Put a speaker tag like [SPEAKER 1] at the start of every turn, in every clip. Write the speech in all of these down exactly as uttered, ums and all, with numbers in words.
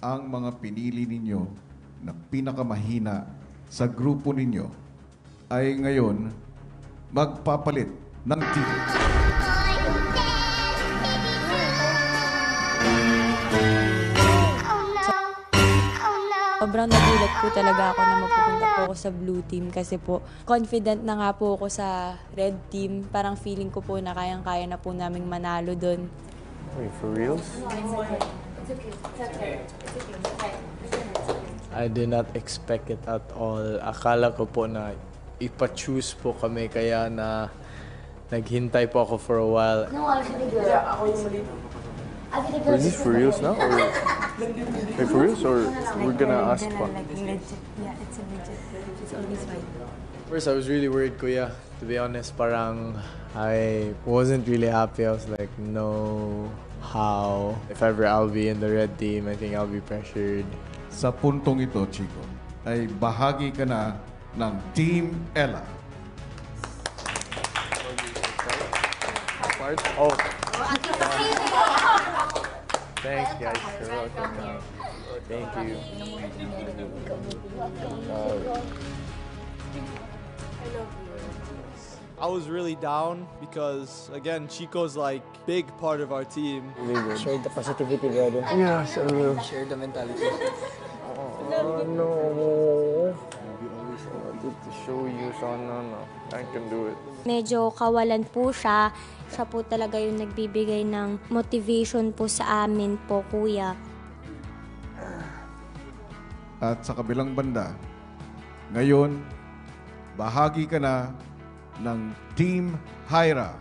[SPEAKER 1] ang mga pinili ninyo na pinakamahina sa grupo ninyo ay ngayon magpapalit ng team.
[SPEAKER 2] Sobrang nagulat po talaga ako na mapupunta po ako sa blue team kasi po confident na nga po ako sa red team. Parang feeling ko po na kayang-kaya na po naming manalo doon.
[SPEAKER 3] Wait, for reals? I did not expect it at all. Akala ko po na ipa-choose po kami kaya na naghintay po ako for a while.
[SPEAKER 4] No, actually, girl. Yeah, ako yung mali.
[SPEAKER 3] Is this for reals now? Or... Wait, for reals? Or we're gonna ask pa?
[SPEAKER 2] Yeah, it's a legit. It's always fine.
[SPEAKER 3] First, I was really worried, Kuya. To be honest, parang I wasn't really happy. I was like, no, how? If ever I'll be in the red team, I think I'll be pressured.
[SPEAKER 1] Sa puntong ito, Chico, ay bahagi ka na ng Team Ella.
[SPEAKER 3] Part? Oh. Thanks, guys. You're welcome. Thank you.
[SPEAKER 5] I was really down because, again, Chico's like big part of our team.
[SPEAKER 6] Share the positivity, brother.
[SPEAKER 3] Yes, I will.
[SPEAKER 6] Share the mentality.
[SPEAKER 3] Oh, no. We always wanted to show you, so no, no. I can do it.
[SPEAKER 4] Medyo kawalan po siya. Siya po talaga yung nagbibigay ng motivation po sa amin po, Kuya.
[SPEAKER 1] At sa kabilang banda, ngayon, bahagi ka na ng Team Hyra.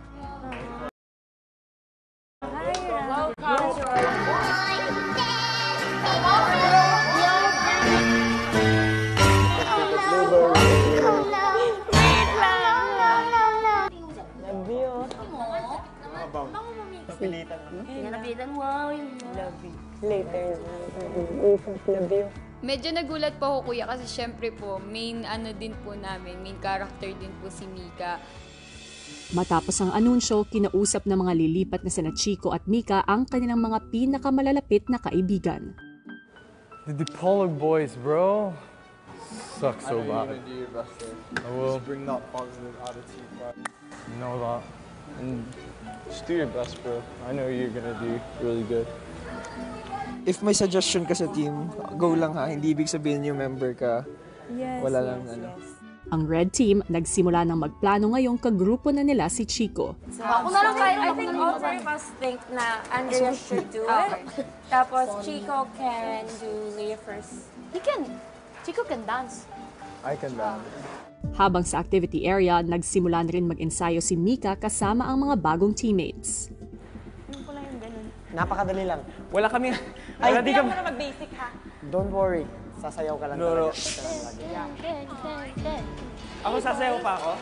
[SPEAKER 4] Napilitan, wow.
[SPEAKER 2] Love you. Later. Love you.
[SPEAKER 7] Medyo nagulat po ako, Kuya, kasi syempre po, main ano din po namin, main character din po si Mika.
[SPEAKER 8] Matapos ang anunsyo, kinausap ng mga lilipat na sina Chico at Mika ang kanilang mga pinakamalalapit na kaibigan.
[SPEAKER 3] The Dipolog boys, bro. Sucks so bad.
[SPEAKER 5] You're gonna do your best there.
[SPEAKER 3] I will.
[SPEAKER 5] Just bring that positive attitude back.
[SPEAKER 3] You know that. And just do your best, bro. I know you're gonna do really good.
[SPEAKER 6] If may suggestion ka sa team, go lang ha. Hindi ibig sabihin yung member ka.
[SPEAKER 2] Yes,
[SPEAKER 6] Wala
[SPEAKER 2] yes,
[SPEAKER 6] lang ano.
[SPEAKER 2] yes.
[SPEAKER 8] Ang red team nagsimula ng magplano ngayong kagrupo na nila si Chico.
[SPEAKER 4] So, ako na lang kayo.
[SPEAKER 9] I think all three of us think na Andrea should do it. Tapos Chico can do Leah first.
[SPEAKER 4] He can. Chico can dance.
[SPEAKER 3] I can dance.
[SPEAKER 8] Habang sa activity area, nagsimula na rin mag-ensayo si Mika kasama ang mga bagong teammates.
[SPEAKER 6] Napakadali lang. Wala kami...
[SPEAKER 9] Ay, hindi ka muna mag-basic ha.
[SPEAKER 6] Don't worry. Sasayaw ka lang
[SPEAKER 5] No, no.
[SPEAKER 6] talaga.
[SPEAKER 5] Ako sasayaw pa ako?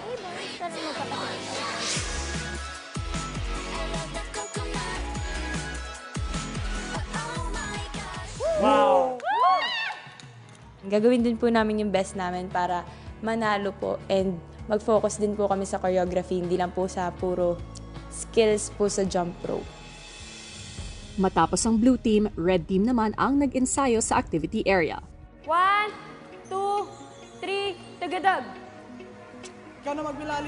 [SPEAKER 5] Wow!
[SPEAKER 2] Gagawin din po namin yung best namin para manalo po and mag-focus din po kami sa choreography, hindi lang po sa puro skills po sa jump rope.
[SPEAKER 8] Matapos ang blue team, red team naman ang nag-ensayo sa activity area.
[SPEAKER 9] One, two, three, tagadag!
[SPEAKER 5] Ikaw na magbilali.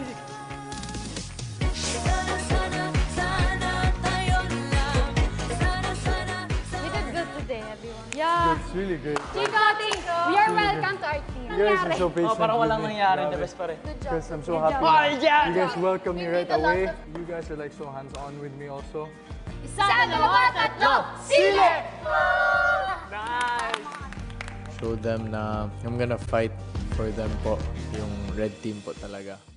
[SPEAKER 9] We did good today, everyone. Yeah.
[SPEAKER 3] It's really good.
[SPEAKER 9] Chico, we are welcome to our team.
[SPEAKER 3] You guys are so patient.
[SPEAKER 6] Oh, parang walang
[SPEAKER 3] with me.
[SPEAKER 6] nangyari. The best pa rin.
[SPEAKER 3] Because I'm so happy.
[SPEAKER 6] Oh, yeah!
[SPEAKER 3] You guys welcome me right away. You guys are like so hands-on with me also.
[SPEAKER 9] Isa, dalawa, tatlo, sile!
[SPEAKER 3] Nice! Show them na I'm gonna fight for them po. Yung red team po talaga.